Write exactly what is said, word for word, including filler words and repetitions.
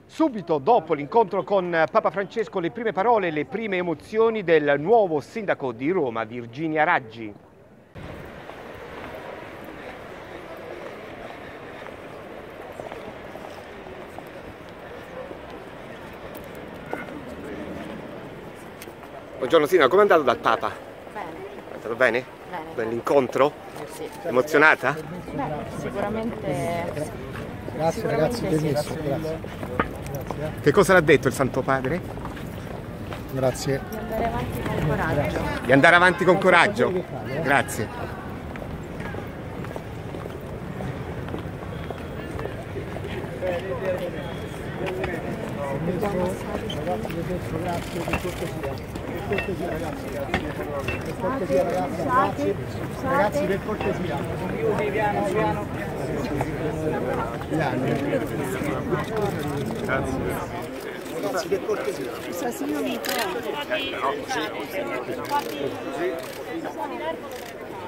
Subito dopo l'incontro con Papa Francesco, le prime parole, le prime emozioni del nuovo sindaco di Roma, Virginia Raggi. Buongiorno sindaco, come è andato dal Papa? Bene. È andato bene? Bene. Bell'incontro? Sì. Emozionata? Beh, sicuramente... Grazie ragazzi, benissimo, sì. grazie. Grazie. Che cosa l'ha detto il Santo Padre? Grazie. Di andare avanti con coraggio. Di andare avanti con coraggio. Grazie. Ragazzi, grazie per cortesia. Per cortesia ragazzi, grazie. Per cortesia ragazzi, grazie. Ragazzi per cortesia. Piano, piano. Ragazzi per cortesia. Stasera mi